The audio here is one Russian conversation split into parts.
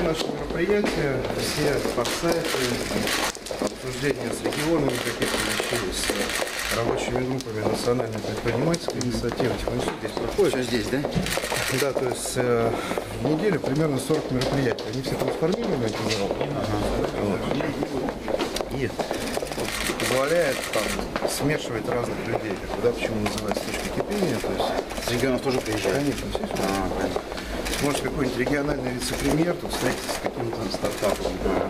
наши мероприятия, все подсайты, обсуждения с регионами каких-то вещей, с рабочими группами национальной предпринимательской инициативы, они все здесь проходят. Все здесь, да? Да, то есть в неделю примерно 40 мероприятий. Они все трансформированы этим и позволяет там смешивать разных людей. Куда почему называется точка кипения. То есть С регионов тоже приезжают? Конечно, все сюда. Может, какой-нибудь региональный вице-премьер тут встретится с каким-то стартапом.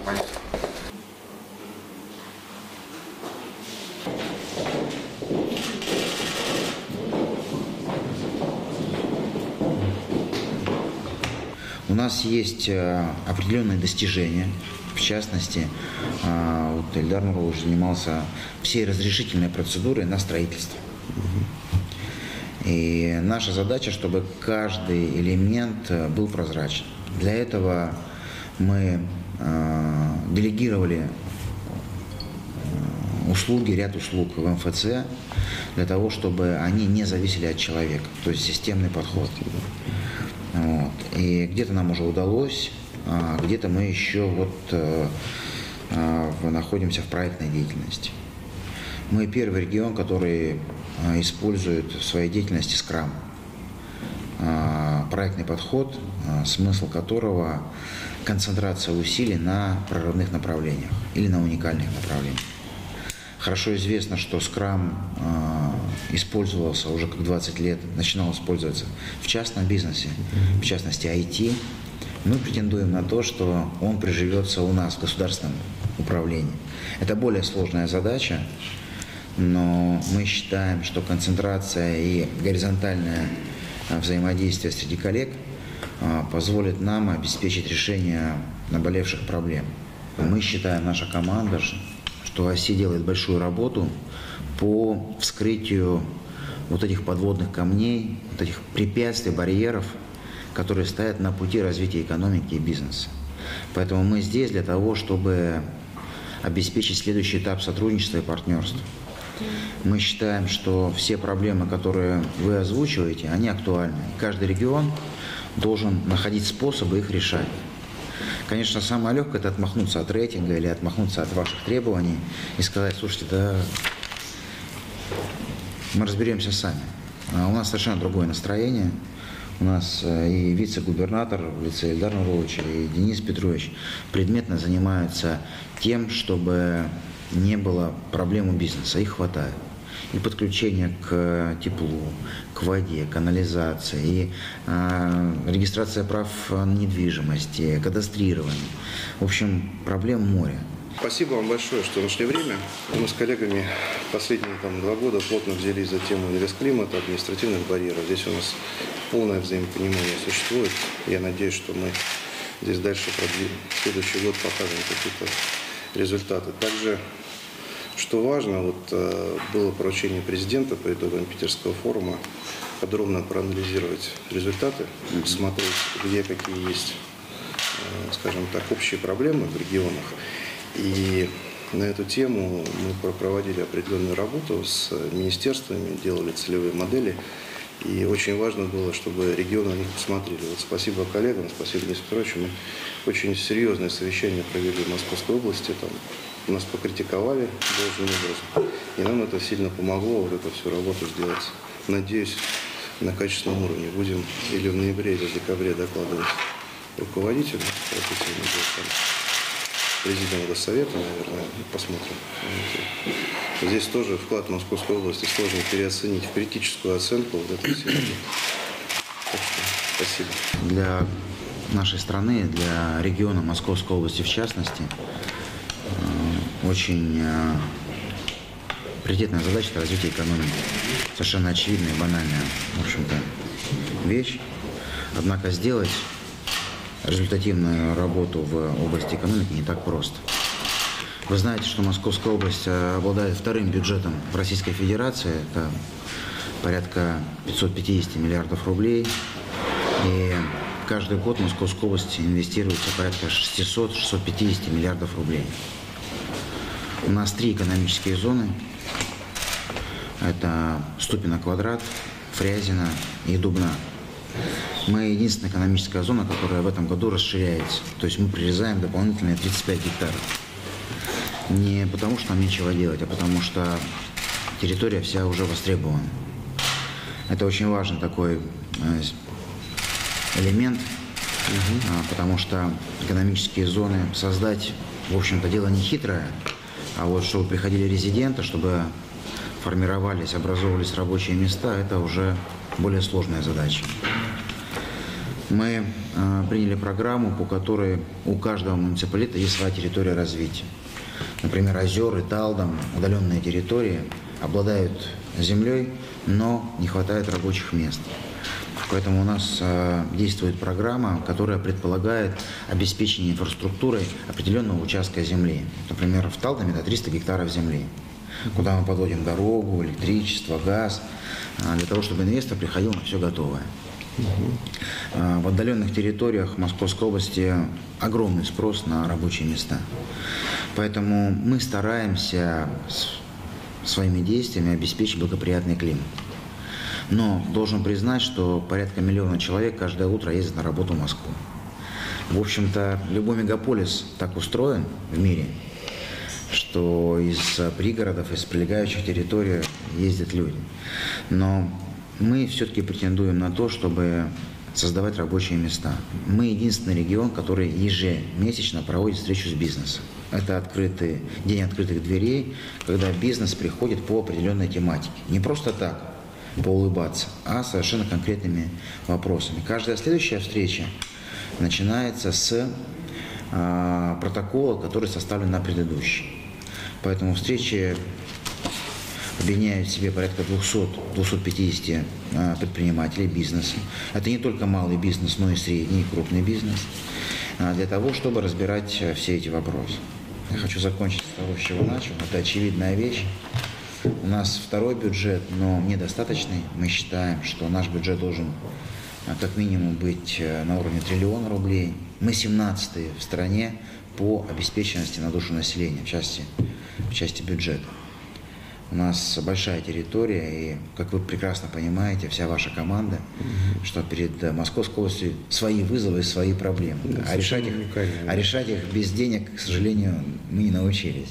У нас есть определенные достижения. В частности, вот Эльдар Нурлович занимался всей разрешительной процедурой на строительство. И наша задача, чтобы каждый элемент был прозрачен. Для этого мы делегировали услуги, ряд услуг в МФЦ, для того, чтобы они не зависели от человека, то есть системный подход. Вот. И где-то нам уже удалось, где-то мы еще находимся в проектной деятельности. Мы первый регион, который использует в своей деятельности Scrum. Проектный подход, смысл которого концентрация усилий на прорывных направлениях или на уникальных направлениях. Хорошо известно, что Scrum использовался уже как 20 лет, начинал использоваться в частном бизнесе, в частности IT. Мы претендуем на то, что он приживется у нас в государственном управлении. Это более сложная задача, но мы считаем, что концентрация и горизонтальное взаимодействие среди коллег позволит нам обеспечить решение наболевших проблем. Мы считаем, наша команда, что ОСИ делает большую работу по вскрытию вот этих подводных камней, вот этих препятствий, барьеров, которые стоят на пути развития экономики и бизнеса. Поэтому мы здесь для того, чтобы обеспечить следующий этап сотрудничества и партнерства. Мы считаем, что все проблемы, которые вы озвучиваете, они актуальны. И каждый регион должен находить способы их решать. Конечно, самое легкое – это отмахнуться от рейтинга или отмахнуться от ваших требований и сказать: слушайте, да мы разберемся сами. А у нас совершенно другое настроение. У нас и вице-губернатор в лице Эльдара Нурловича, и Денис Петрович предметно занимаются тем, чтобы не было проблем у бизнеса. Их хватает. И подключение к теплу, к воде, канализации, и регистрация прав на недвижимость, кадастрирование. В общем, проблем море. Спасибо вам большое, что нашли время. Мы с коллегами последние 2 года плотно взялись за тему инвестклимата, административных барьеров. Здесь у нас полное взаимопонимание существует. Я надеюсь, что мы здесь дальше продвинем. Следующий год покажем какие-то результаты. Также, что важно, было поручение президента по итогам Питерского форума подробно проанализировать результаты, посмотреть, где какие есть, скажем так, общие проблемы в регионах. И на эту тему мы проводили определенную работу с министерствами, делали целевые модели. И очень важно было, чтобы регионы на них посмотрели. Спасибо коллегам, спасибо Денису Петровичу. Мы очень серьезное совещание провели в Московской области. Там нас покритиковали должным образом. И нам это сильно помогло эту всю работу сделать. Надеюсь, на качественном уровне. Будем или в ноябре, или в декабре докладывать руководителю. Президент Госсовета, наверное, посмотрим. Здесь тоже вклад Московской области сложно переоценить в критическую оценку этой всей работы. Так что спасибо. Для нашей страны, для региона Московской области в частности, очень приоритетная задача – это развитие экономики. Совершенно очевидная и банальная, в общем-то, вещь. Однако сделать результативную работу в области экономики не так просто. Вы знаете, что Московская область обладает вторым бюджетом в Российской Федерации. Это порядка 550 миллиардов рублей. И каждый год в Московской области инвестируется порядка 600-650 миллиардов рублей. У нас 3 экономические зоны. Это Ступино-Квадрат, Фрязино и Дубна. Мы единственная экономическая зона, которая в этом году расширяется. То есть мы прирезаем дополнительные 35 гектаров. Не потому, что нам нечего делать, а потому что территория вся уже востребована. Это очень важный такой элемент, потому что экономические зоны создать, в общем-то, дело не хитрое, а вот чтобы приходили резиденты, чтобы формировались, образовывались рабочие места, это уже более сложная задача. Мы приняли программу, по которой у каждого муниципалитета есть своя территория развития. Например, Озеры, Талдом, удаленные территории обладают землей, но не хватает рабочих мест. Поэтому у нас действует программа, которая предполагает обеспечение инфраструктурой определенного участка земли. Например, в Талдоме это 300 гектаров земли, куда мы подводим дорогу, электричество, газ, для того, чтобы инвестор приходил на все готовое. В отдаленных территориях Московской области огромный спрос на рабочие места. Поэтому мы стараемся своими действиями обеспечить благоприятный климат. Но должен признать, что порядка 1 миллиона человек каждое утро ездят на работу в Москву. В общем-то, любой мегаполис так устроен в мире, что из пригородов, из прилегающих территорий ездят люди. Но мы все-таки претендуем на то, чтобы создавать рабочие места. Мы единственный регион, который ежемесячно проводит встречу с бизнесом. Это день открытых дверей, когда бизнес приходит по определенной тематике. Не просто так поулыбаться, а совершенно конкретными вопросами. Каждая следующая встреча начинается с протокола, который составлен на предыдущей. Поэтому встречи объединяют в себе порядка 200-250 предпринимателей бизнеса. Это не только малый бизнес, но и средний и крупный бизнес, для того, чтобы разбирать все эти вопросы. Я хочу закончить с того, с чего начал. Это очевидная вещь. У нас второй бюджет, но недостаточный. Мы считаем, что наш бюджет должен как минимум быть на уровне 1 триллиона рублей. Мы 17-е в стране по обеспеченности на душу населения в части бюджета. У нас большая территория, и, как вы прекрасно понимаете, вся ваша команда, что перед Московской областью свои вызовы, свои проблемы. А решать их без денег, к сожалению, мы не научились.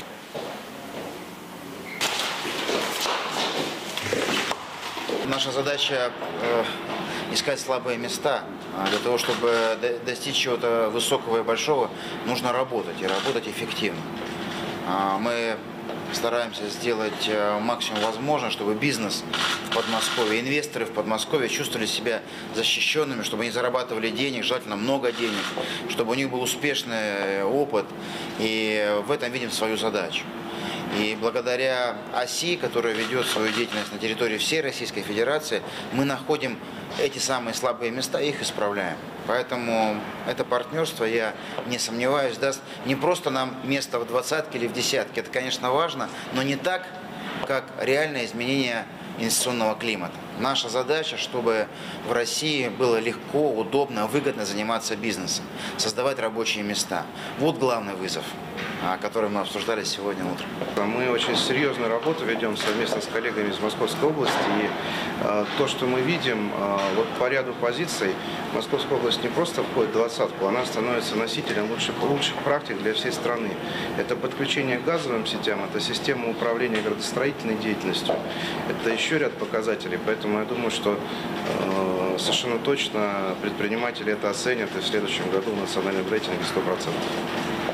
Наша задача искать слабые места. Для того, чтобы достичь чего-то высокого и большого, нужно работать, и работать эффективно. Мы стараемся сделать максимум возможного, чтобы бизнес в Подмосковье, инвесторы в Подмосковье чувствовали себя защищенными, чтобы они зарабатывали денег, желательно много денег, чтобы у них был успешный опыт, и в этом видим свою задачу. И благодаря ОСИ, которая ведет свою деятельность на территории всей Российской Федерации, мы находим эти самые слабые места и их исправляем. Поэтому это партнерство, я не сомневаюсь, даст не просто нам место в 20-ке или в 10-ке. Это, конечно, важно, но не так, как реальное изменение инвестиционного климата. Наша задача, чтобы в России было легко, удобно, выгодно заниматься бизнесом, создавать рабочие места. Вот главный вызов, который мы обсуждали сегодня утром. Мы очень серьезную работу ведем совместно с коллегами из Московской области. И то, что мы видим, вот по ряду позиций, Московская область не просто входит в 20-ку, она становится носителем лучших практик для всей страны. Это подключение к газовым сетям, это система управления градостроительной деятельностью, это еще ряд показателей. Поэтому я думаю, что совершенно точно предприниматели это оценят, и в следующем году в национальном рейтинге 100%.